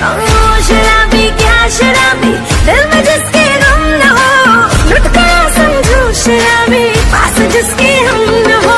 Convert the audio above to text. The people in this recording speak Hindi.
शराबी क्या शराबी, दिल में जिसके गम न हो, लुट गया समझो शराबी, पास जिसके हम न हो।